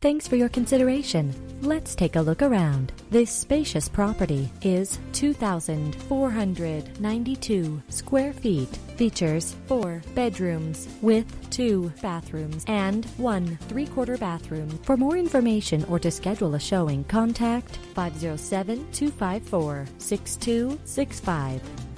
Thanks for your consideration. Let's take a look around. This spacious property is 2,492 square feet. Features 4 bedrooms with 2 bathrooms and 1 3/4 bathroom. For more information or to schedule a showing, contact 507-254-6265.